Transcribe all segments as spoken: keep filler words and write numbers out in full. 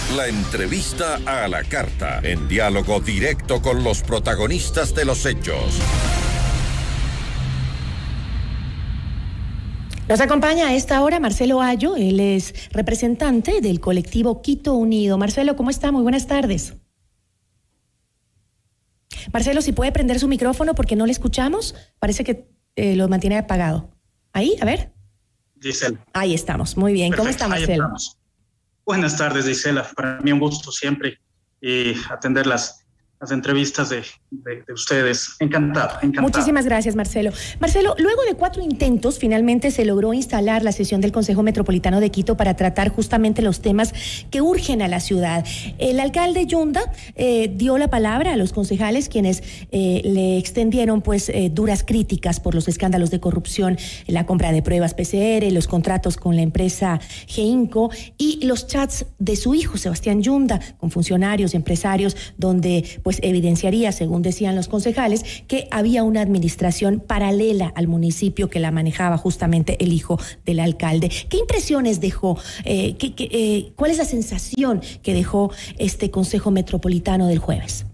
La entrevista a la carta, en diálogo directo con los protagonistas de los hechos. Nos acompaña a esta hora Marcelo Ayo, él es representante del colectivo Quito Unido. Marcelo, ¿cómo está? Muy buenas tardes. Marcelo, si puede prender su micrófono porque no le escuchamos, parece que eh, lo mantiene apagado. Ahí, a ver. Gisela. Ahí estamos, muy bien. Perfecto. ¿Cómo está, Marcelo? Buenas tardes, Gisela. Para mí un gusto siempre eh, atender las, las entrevistas de, de, de ustedes. Encantado, encantado. Muchísimas gracias, Marcelo. Marcelo, luego de cuatro intentos, finalmente se logró instalar la sesión del Consejo Metropolitano de Quito para tratar justamente los temas que urgen a la ciudad. El alcalde Yunda eh, dio la palabra a los concejales, quienes eh, le extendieron pues eh, duras críticas por los escándalos de corrupción, la compra de pruebas P C R, los contratos con la empresa Geinco y los chats de su hijo, Sebastián Yunda, con funcionarios y empresarios, donde pues evidenciaría, según decían los concejales, que había una administración paralela al municipio que la manejaba justamente el hijo del alcalde. ¿Qué impresiones dejó? Eh, ¿qué, qué, eh, ¿Cuál es la sensación que dejó este Consejo Metropolitano del jueves?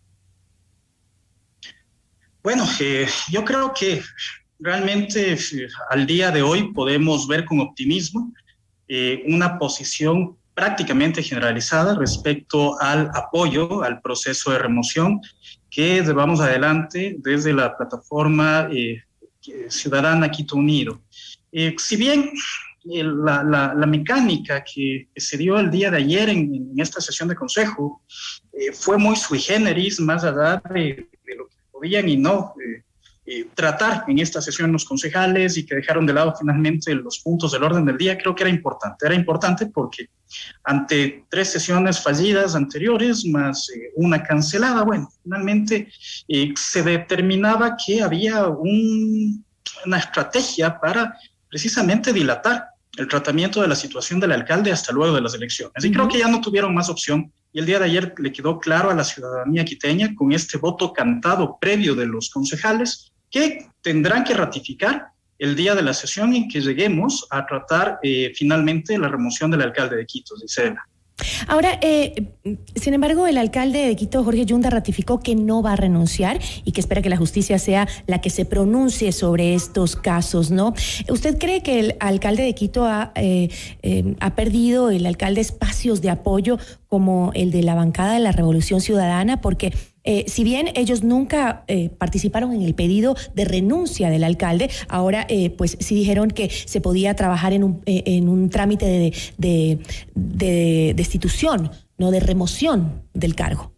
Bueno, eh, yo creo que realmente eh, al día de hoy podemos ver con optimismo eh, una posición prácticamente generalizada respecto al apoyo al proceso de remoción que llevamos adelante desde la plataforma eh, ciudadana Quito Unido. Eh, si bien eh, la, la, la mecánica que, que se dio el día de ayer en, en esta sesión de consejo eh, fue muy sui generis, más allá de, de lo que podían y no eh, eh, tratar en esta sesión los concejales y que dejaron de lado finalmente los puntos del orden del día, creo que era importante. Era importante porque ante tres sesiones fallidas anteriores, más eh, una cancelada, bueno, finalmente eh, se determinaba que había un, una estrategia para precisamente dilatar el tratamiento de la situación del alcalde hasta luego de las elecciones. Y uh-huh. creo que ya no tuvieron más opción. Y el día de ayer le quedó claro a la ciudadanía quiteña con este voto cantado previo de los concejales que tendrán que ratificar el día de la sesión en que lleguemos a tratar eh, finalmente la remoción del alcalde de Quito, Gisela. Ahora, eh, sin embargo, el alcalde de Quito, Jorge Yunda, ratificó que no va a renunciar y que espera que la justicia sea la que se pronuncie sobre estos casos, ¿no? ¿Usted cree que el alcalde de Quito ha, eh, eh, ha perdido, el alcalde, espacios de apoyo como el de la bancada de la Revolución Ciudadana? Porque Eh, si bien ellos nunca eh, participaron en el pedido de renuncia del alcalde, ahora eh, pues sí dijeron que se podía trabajar en un, eh, en un trámite de, de, de destitución, no de remoción del cargo.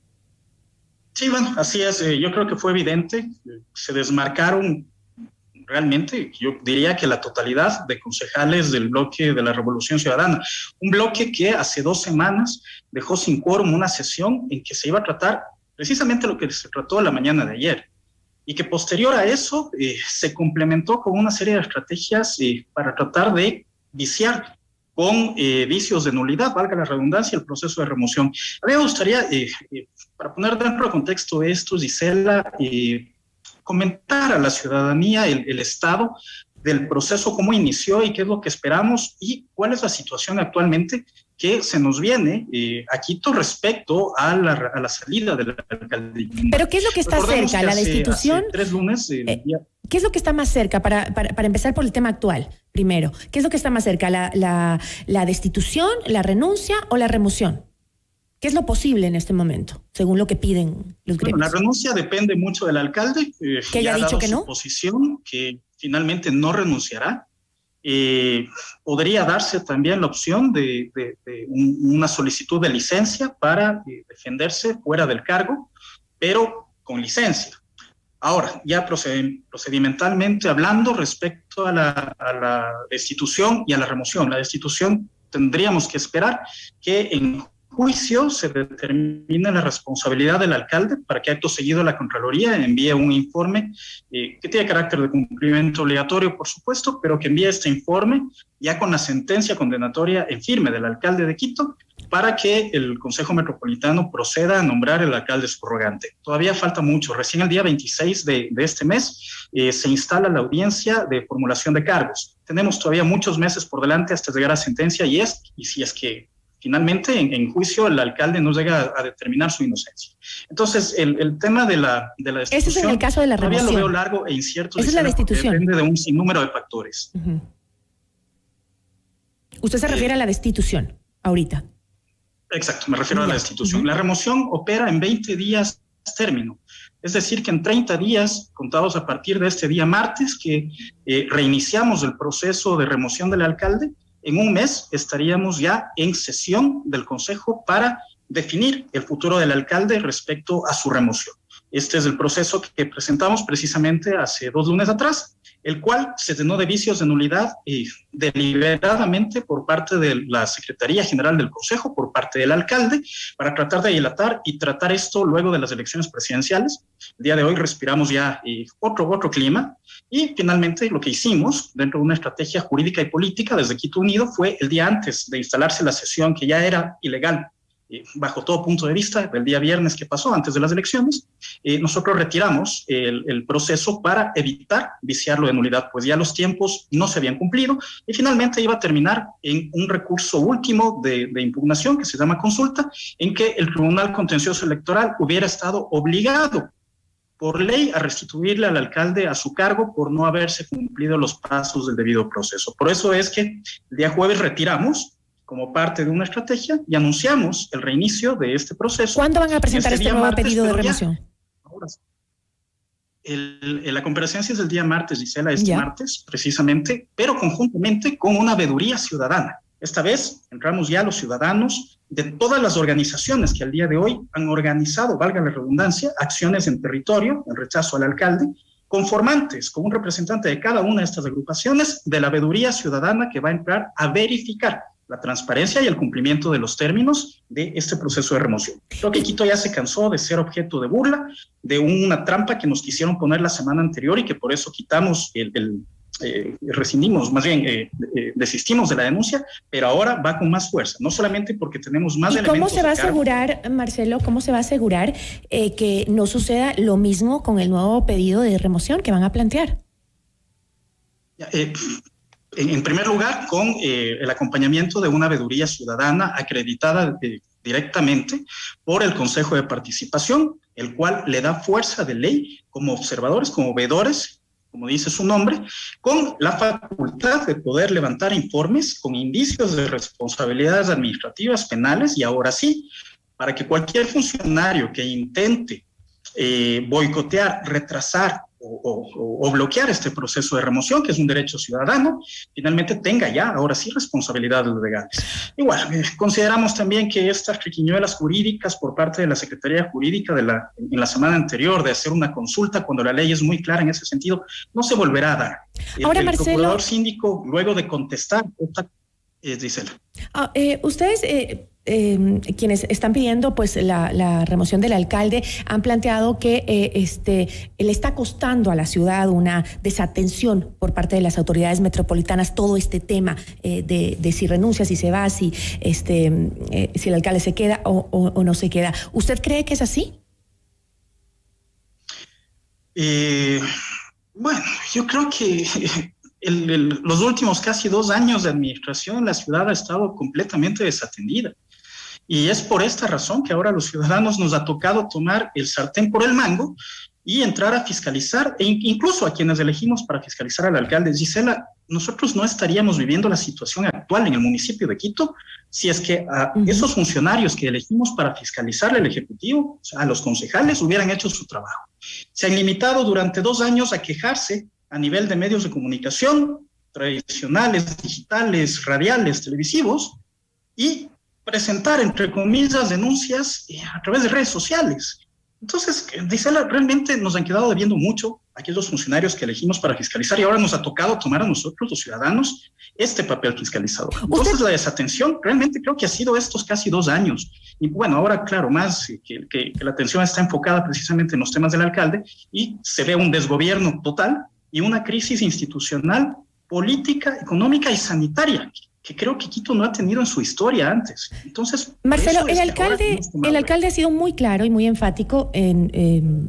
Sí, bueno, así es. Eh, yo creo que fue evidente. Se desmarcaron realmente, yo diría que la totalidad de concejales del bloque de la Revolución Ciudadana. Un bloque que hace dos semanas dejó sin quórum una sesión en que se iba a tratar precisamente lo que se trató la mañana de ayer, y que posterior a eso eh, se complementó con una serie de estrategias eh, para tratar de viciar con eh, vicios de nulidad, valga la redundancia, el proceso de remoción. A mí me gustaría, eh, eh, para poner dentro de contexto esto, Gisela, eh, comentar a la ciudadanía el, el estado del proceso, cómo inició y qué es lo que esperamos y cuál es la situación actualmente que se nos viene eh, a Quito respecto a la, a la salida del alcalde. ¿Pero qué es lo que está Recordemos cerca? Que ¿La hace, destitución? Hace tres lunes. Eh, eh, día... ¿Qué es lo que está más cerca? Para, para, para empezar por el tema actual, primero. ¿Qué es lo que está más cerca? ¿La, la, la destitución, la renuncia o la remoción? ¿Qué es lo posible en este momento, según lo que piden los gremios? Bueno, la renuncia depende mucho del alcalde. Eh, ¿Que haya dicho que no? Su posición, que finalmente no renunciará. Eh, podría darse también la opción de, de, de un, una solicitud de licencia para eh, defenderse fuera del cargo, pero con licencia. Ahora, ya proced, procedimentalmente hablando respecto a la, a la destitución y a la remoción. La destitución tendríamos que esperar que en juicio se determina la responsabilidad del alcalde para que acto seguido la Contraloría envíe un informe eh, que tiene carácter de cumplimiento obligatorio, por supuesto, pero que envíe este informe ya con la sentencia condenatoria en firme del alcalde de Quito para que el Consejo Metropolitano proceda a nombrar el alcalde subrogante. Todavía falta mucho. Recién el día veintiséis de, de este mes eh, se instala la audiencia de formulación de cargos. Tenemos todavía muchos meses por delante hasta llegar a sentencia y es, y si es que finalmente en, en juicio el alcalde no llega a, a determinar su inocencia. Entonces, el, el tema de la, de la destitución... Ese es en el caso de la remoción. Todavía lo veo largo e incierto. Esa es la destitución. Depende de un sinnúmero de factores. Uh-huh. Usted se refiere eh, a la destitución ahorita. Exacto, me refiero yeah. a la destitución. Uh-huh. La remoción opera en veinte días término. Es decir, que en treinta días, contados a partir de este día martes, que eh, reiniciamos el proceso de remoción del alcalde, en un mes estaríamos ya en sesión del Consejo para definir el futuro del alcalde respecto a su remoción. Este es el proceso que presentamos precisamente hace dos lunes atrás, el cual se llenó de vicios de nulidad y deliberadamente por parte de la Secretaría General del Consejo, por parte del alcalde, para tratar de dilatar y tratar esto luego de las elecciones presidenciales. El día de hoy respiramos ya eh, otro, otro clima y finalmente lo que hicimos dentro de una estrategia jurídica y política desde Quito Unido fue el día antes de instalarse la sesión que ya era ilegal, bajo todo punto de vista, del día viernes que pasó antes de las elecciones, eh, nosotros retiramos el, el proceso para evitar viciarlo de nulidad, pues ya los tiempos no se habían cumplido y finalmente iba a terminar en un recurso último de, de impugnación que se llama consulta, en que el Tribunal Contencioso Electoral hubiera estado obligado por ley a restituirle al alcalde a su cargo por no haberse cumplido los pasos del debido proceso. Por eso es que el día jueves retiramos como parte de una estrategia y anunciamos el reinicio de este proceso. ¿Cuándo van a presentar este, este nuevo martes, pedido de remoción? Ya, ahora, el, el, la comparecencia es el día martes, Gisela, este ya. martes, precisamente, pero conjuntamente con una veeduría ciudadana. Esta vez entramos ya los ciudadanos de todas las organizaciones que al día de hoy han organizado, valga la redundancia, acciones en territorio, en rechazo al alcalde, conformantes con un representante de cada una de estas agrupaciones de la veeduría ciudadana que va a entrar a verificar la transparencia y el cumplimiento de los términos de este proceso de remoción. Creo que Quito ya se cansó de ser objeto de burla, de una trampa que nos quisieron poner la semana anterior y que por eso quitamos el, el eh, rescindimos, más bien eh, eh, desistimos de la denuncia, pero ahora va con más fuerza, no solamente porque tenemos más ¿Y elementos. ¿Cómo se va a asegurar, Marcelo, cómo se va a asegurar eh, que no suceda lo mismo con el nuevo pedido de remoción que van a plantear? Eh, En primer lugar, con eh, el acompañamiento de una veeduría ciudadana acreditada de, directamente por el Consejo de Participación, el cual le da fuerza de ley como observadores, como veedores, como dice su nombre, con la facultad de poder levantar informes con indicios de responsabilidades administrativas, penales, y ahora sí, para que cualquier funcionario que intente eh, boicotear, retrasar, O, o, o bloquear este proceso de remoción, que es un derecho ciudadano, finalmente tenga ya, ahora sí, responsabilidades legales. Igual, eh, consideramos también que estas triquiñuelas jurídicas por parte de la Secretaría Jurídica de la, en la semana anterior de hacer una consulta cuando la ley es muy clara en ese sentido, no se volverá a dar. Ahora, el, el Marcelo... procurador síndico, luego de contestar, eh, Gisela. Ah, eh, ustedes... Eh... Eh, quienes están pidiendo pues la, la remoción del alcalde han planteado que eh, este le está costando a la ciudad una desatención por parte de las autoridades metropolitanas todo este tema eh, de, de si renuncia, si se va, si este eh, si el alcalde se queda o, o, o no se queda. ¿Usted cree que es así? Eh, bueno, yo creo que el, el, los últimos casi dos años de administración la ciudad ha estado completamente desatendida. Y es por esta razón que ahora a los ciudadanos nos ha tocado tomar el sartén por el mango y entrar a fiscalizar, e incluso a quienes elegimos para fiscalizar al alcalde. Gisela, nosotros no estaríamos viviendo la situación actual en el municipio de Quito si es que a uh-huh. esos funcionarios que elegimos para fiscalizar el Ejecutivo, o sea, a los concejales, hubieran hecho su trabajo. Se han limitado durante dos años a quejarse a nivel de medios de comunicación, tradicionales, digitales, radiales, televisivos, y presentar, entre comillas, denuncias a través de redes sociales. Entonces, Gisela, realmente nos han quedado debiendo mucho a aquellos funcionarios que elegimos para fiscalizar y ahora nos ha tocado tomar a nosotros, los ciudadanos, este papel fiscalizador. Entonces, ¿Usted? la desatención realmente creo que ha sido estos casi dos años. Y bueno, ahora, claro, más que, que, que la atención está enfocada precisamente en los temas del alcalde y se ve un desgobierno total y una crisis institucional, política, económica y sanitaria, que creo que Quito no ha tenido en su historia antes. Entonces, Marcelo, el alcalde, el alcalde ha sido muy claro y muy enfático en, en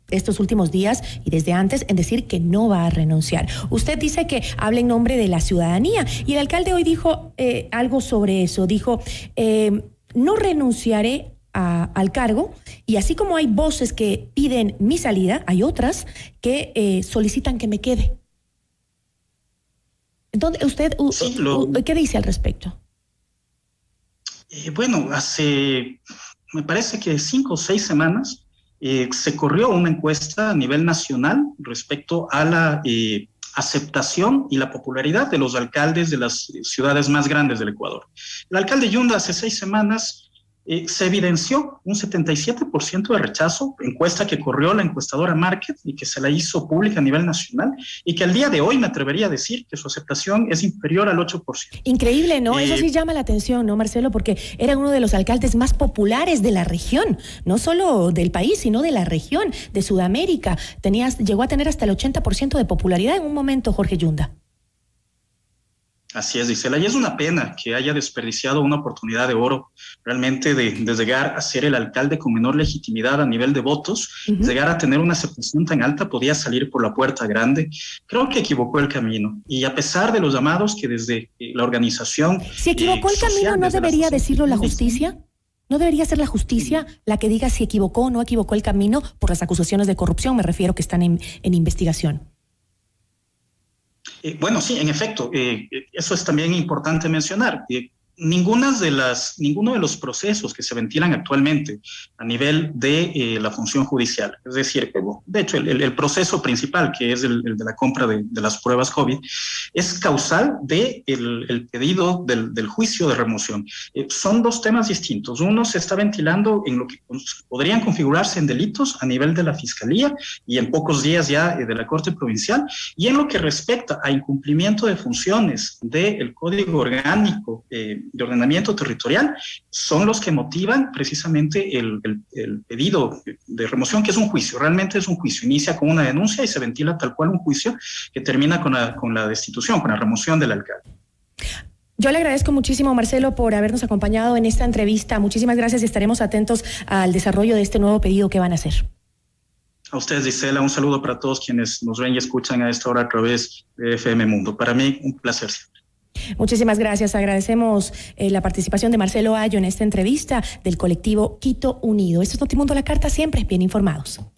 estos últimos días y desde antes en decir que no va a renunciar. Usted dice que habla en nombre de la ciudadanía y el alcalde hoy dijo eh, algo sobre eso. Dijo, eh, no renunciaré A, al cargo, y así como hay voces que piden mi salida, hay otras que eh, solicitan que me quede. Entonces, ¿usted sí, lo, qué dice al respecto? Eh, bueno, hace, me parece que cinco o seis semanas eh, se corrió una encuesta a nivel nacional respecto a la eh, aceptación y la popularidad de los alcaldes de las ciudades más grandes del Ecuador. El alcalde Yunda hace seis semanas Eh, se evidenció un setenta y siete por ciento de rechazo, encuesta que corrió la encuestadora Market y que se la hizo pública a nivel nacional, y que al día de hoy me atrevería a decir que su aceptación es inferior al ocho por ciento. Increíble, ¿no? Eh, Eso sí llama la atención, ¿no, Marcelo? Porque era uno de los alcaldes más populares de la región, no solo del país, sino de la región, de Sudamérica. Tenías, llegó a tener hasta el ochenta por ciento de popularidad en un momento, Jorge Yunda. Así es, Gisela, y es una pena que haya desperdiciado una oportunidad de oro realmente de, de llegar a ser el alcalde con menor legitimidad a nivel de votos, uh-huh. llegar a tener una aceptación tan alta, podía salir por la puerta grande. Creo que equivocó el camino, y a pesar de los llamados que desde la organización... Si equivocó eh, el camino, ¿no debería decirlo la justicia? ¿No debería ser la justicia la que diga si equivocó o no equivocó el camino por las acusaciones de corrupción? Me refiero que están en, en investigación. Eh, bueno, sí, en efecto, eh, eso es también importante mencionar. Eh, Ninguna de las, ninguno de los procesos que se ventilan actualmente a nivel de eh, la función judicial, es decir, de hecho el, el proceso principal, que es el, el de la compra de, de las pruebas COVID, es causal del de el pedido del, del juicio de remoción. Eh, son dos temas distintos. Uno se está ventilando en lo que podrían configurarse en delitos a nivel de la Fiscalía y en pocos días ya eh, de la Corte Provincial, y en lo que respecta a incumplimiento de funciones del Código Orgánico eh, de ordenamiento territorial, son los que motivan precisamente el, el, el pedido de remoción, que es un juicio, realmente es un juicio, inicia con una denuncia y se ventila tal cual un juicio que termina con la, con la destitución, con la remoción del alcalde. Yo le agradezco muchísimo, Marcelo, por habernos acompañado en esta entrevista. Muchísimas gracias y estaremos atentos al desarrollo de este nuevo pedido que van a hacer. A ustedes, Gisela, un saludo para todos quienes nos ven y escuchan a esta hora a través de F M Mundo. Para mí, un placer siempre. Muchísimas gracias. Agradecemos eh, la participación de Marcelo Ayo en esta entrevista del colectivo Quito Unido. Esto es Notimundo La Carta, siempre bien informados.